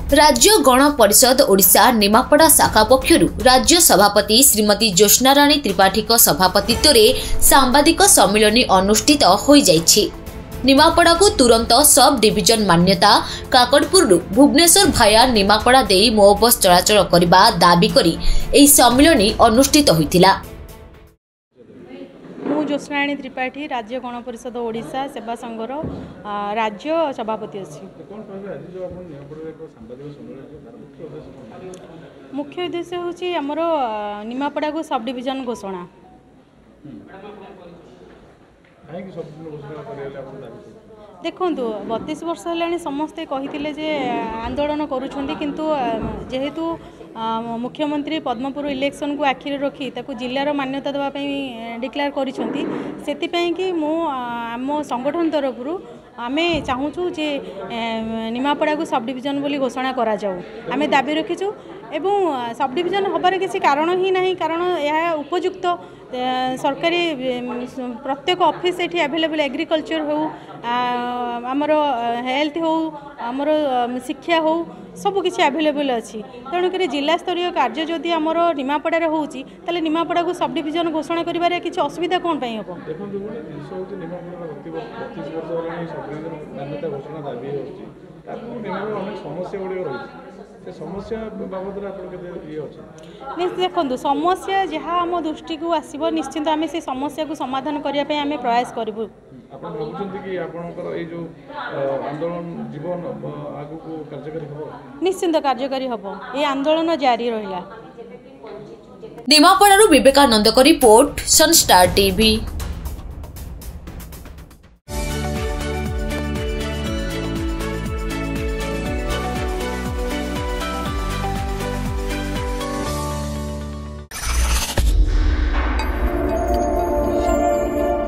राज्य गण परिषद ओडिशा निमापड़ा शाखा पक्षरु राज्य सभापति श्रीमती ज्योत्स्ना राणी त्रिपाठी सभापतित्व में सांबादिक सम्मिलन अनुष्ठित हो जाइछि। निमापड़ा को तुरंत सब डिविजन मान्यता काकड़पुर भुवनेश्वर भाया निमापड़ा दे मो बस चलाचल करने दाबी करी एही सम्मिलन अनुष्ठित होइतिला। मु ज्योत्स्ना राणी त्रिपाठी राज्य गण परिषद ओडिशा सेवा संघर राज्य सभापति अच्छी। मुख्य उद्देश्य हूँ आमर निमापड़ा को सब डिविजन घोषणा। देखु 32 वर्ष है समस्ते कही जे आंदोलन करुँच किंतु जेहेतु मुख्यमंत्री पद्मपुर इलेक्शन को आखिरी रखी ताकू जिलार मान्यता देवाई डिक्लेयर करी मु आम संगठन तरफ आमे चाहूँ जे निमापड़ा को सब डिविजन बोली घोषणा करा जाऊ आमे दाबी रखीचु एवं सब डिविजन हबार किसी कारण ही नहीं कारण यह उपयुक्त सरकारी प्रत्येक ऑफिस ये अवेलेबल एग्रीकल्चर हो आमर हेल्थ हो आमर शिक्षा हो सबकि अवेलेबल अच्छी तेणुक जिला स्तरीय कार्य जदि आमर निमापड़ा होची ताले निमापड़ा को सब डिविजन घोषणा करिबारे किछि असुविधा कोन पई हबो। देखो समस्या जहाँ आम दृष्टि को आसब निश्चिंत आम से समस्या को समाधान करने आम प्रयास करूँ। निश्चिंत कार्यकारी हम ये आंदोलन जारी रहा। निमापड़ारू विवेकानंद को रिपोर्ट सनस्टार टीवी।